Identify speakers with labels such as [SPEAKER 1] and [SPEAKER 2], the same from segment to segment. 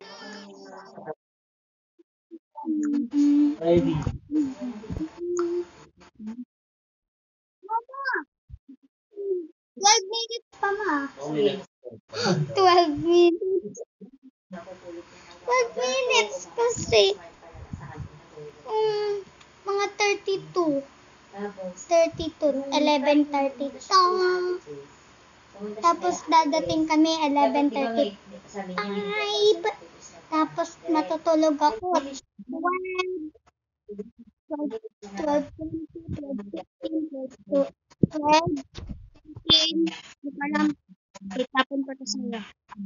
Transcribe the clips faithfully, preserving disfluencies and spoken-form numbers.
[SPEAKER 1] Ready.
[SPEAKER 2] twelve minutes pa ma.
[SPEAKER 1] Two minutes.
[SPEAKER 2] twelve minutes. twelve minutes kasi. Um, mga thirty-two. thirty-two. eleven thirty-two. Tapos dadating kami eleven thirty-five. Tapos matutulog ako. twelve, twelve, twelve, fifteen, twelve, twelve, fifteen. Hindi ko alam. Itapon ko to sa'yo.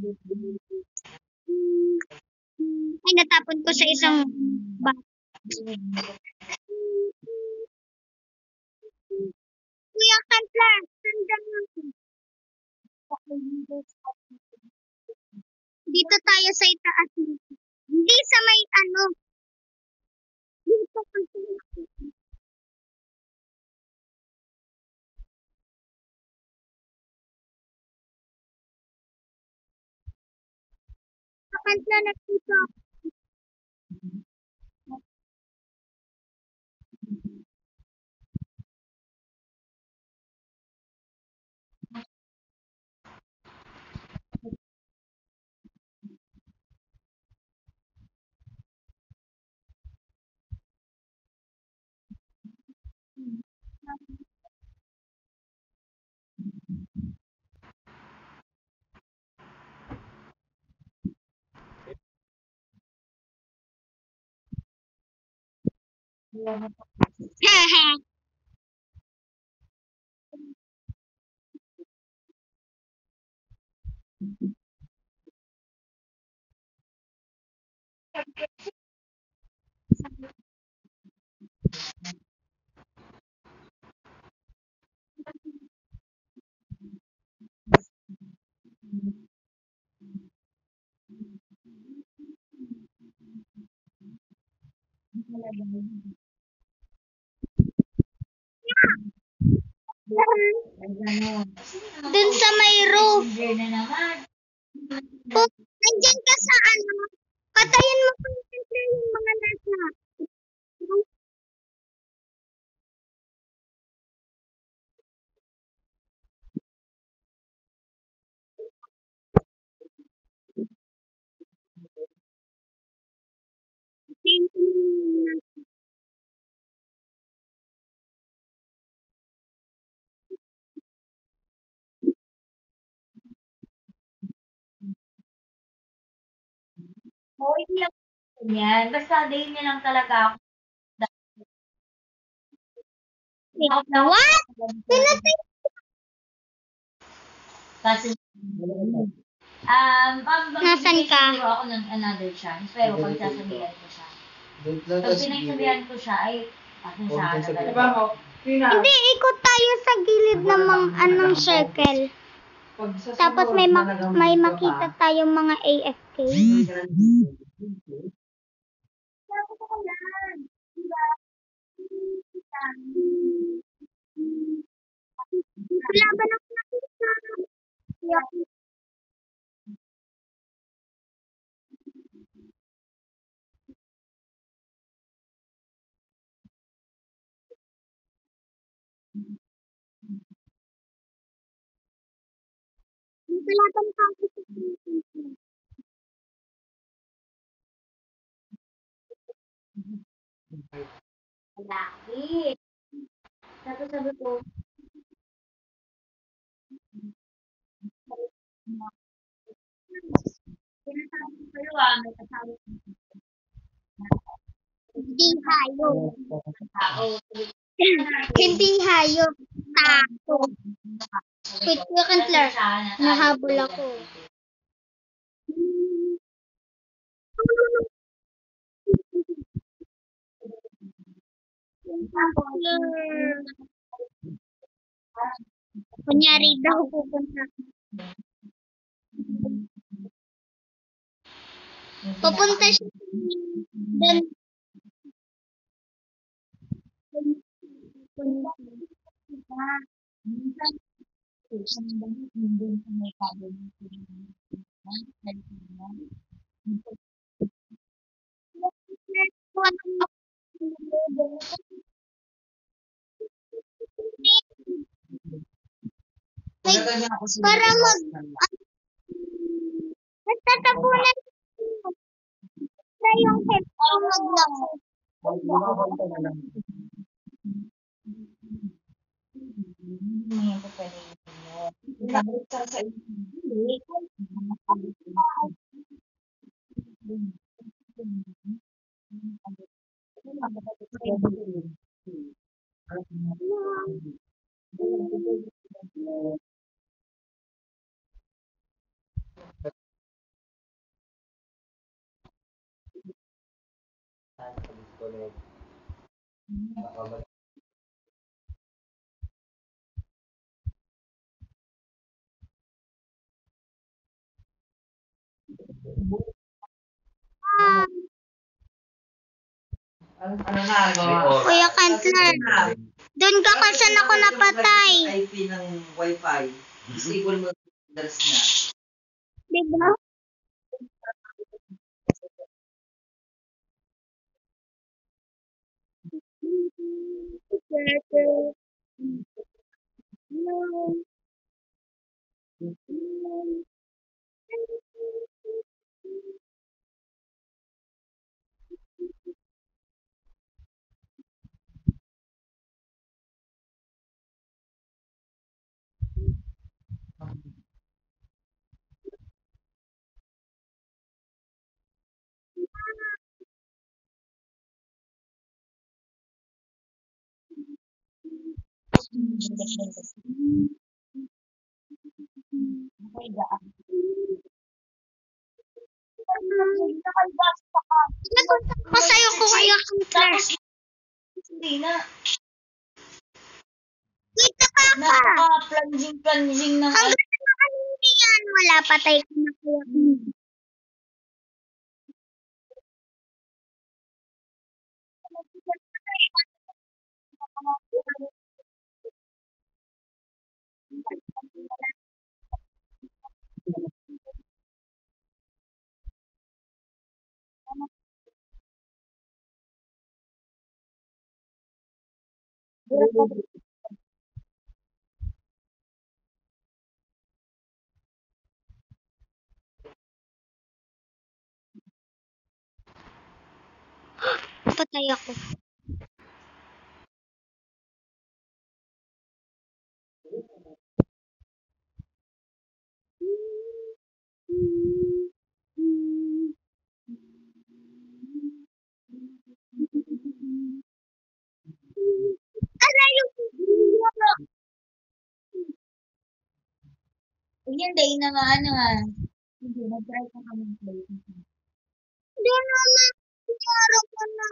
[SPEAKER 2] Ay, natapon ko sa isang bag. Kuya Kantla, sandal lang. Dito tayo sa itaas. Hindi sa may ano. Dito kasi. Sa Kantla na dito. Hehe. Dun sa may roof. Oh, nandyan ka sa ano. Patayin mo pa yung mga nasa.
[SPEAKER 3] Oo, hindi lang yan. Basta day niya lang talaga ako.
[SPEAKER 2] What? Pinatay.
[SPEAKER 3] Kasi, um, pag
[SPEAKER 2] Nasaan
[SPEAKER 3] magbibigay
[SPEAKER 2] ka?
[SPEAKER 3] siguro ako ng another chance, pero pag sasabihan ko siya, pag pinagsabihan ko siya, ay, akin siya, ano talaga.
[SPEAKER 2] Hindi, ikot tayo sa gilid ng mga anong circle. Tapos may mak- may makita tayong mga A F K. Laban ako nakita. Laban pa ako sa
[SPEAKER 3] Laki. Tapos sabi ko, sinasabi ko kayo ah, may kasama
[SPEAKER 2] Hindi hayop.
[SPEAKER 3] tao.
[SPEAKER 2] Hindi hayop. Tako. Wait, Kuya Kantler. Nahabol ako. Kunyari daw pupunta. Pupunta siya doon. Para mag... Nagtatapunan na yung headphone lang.
[SPEAKER 3] Hindi ko pwede
[SPEAKER 2] Kuya Kantler, doon ka kung saan ako napatay.
[SPEAKER 1] I P ng Wi-Fi. Disable mo yung address niya.
[SPEAKER 2] Diba? Napunta ko sa'yo, Kuya Kantler.
[SPEAKER 3] Hindi na.
[SPEAKER 2] Kita ka ka.
[SPEAKER 3] Napaka-plunging-plunging ng
[SPEAKER 2] Hanggang sa kanina yan, wala patay ka na, Kuya Kantler. Patay ako. Ala yung
[SPEAKER 3] Yan, day na nga, ano nga. Hindi, nag-try ka kami play.
[SPEAKER 2] doon naman. Kunyara ko na.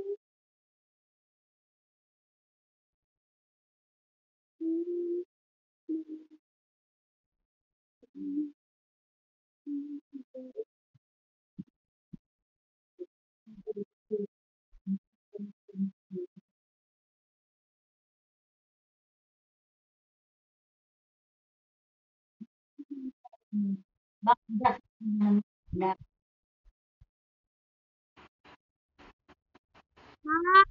[SPEAKER 3] Bakit?
[SPEAKER 2] Ah,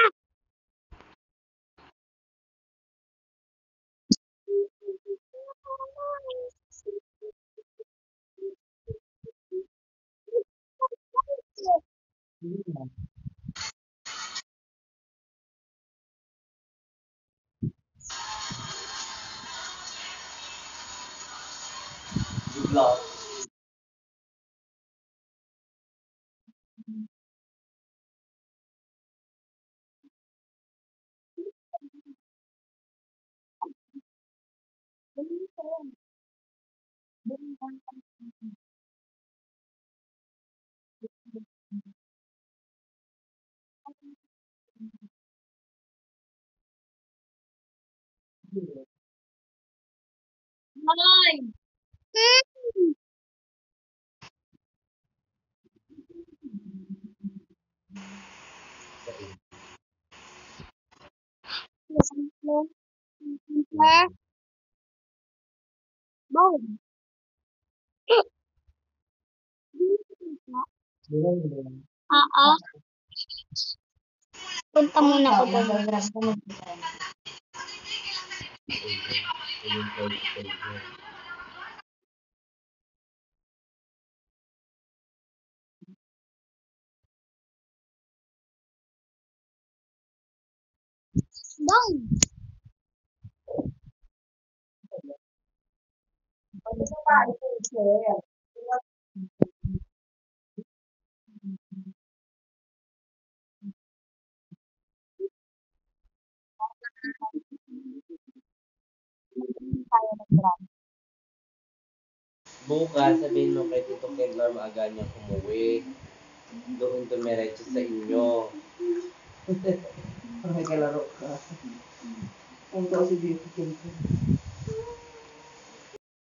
[SPEAKER 1] Good luck.
[SPEAKER 3] Ay!
[SPEAKER 2] mm. Kantler. Boom. Oo. Punta muna ako doon.
[SPEAKER 3] Mag-grab ka mag
[SPEAKER 4] Yung political mo.
[SPEAKER 2] Down.
[SPEAKER 4] Bukas, sabihin mo kay Tito Kendler maaga niyang umuwi. Doon dumiretso sa inyo.
[SPEAKER 1] May kalaro ka. Punta si Dito.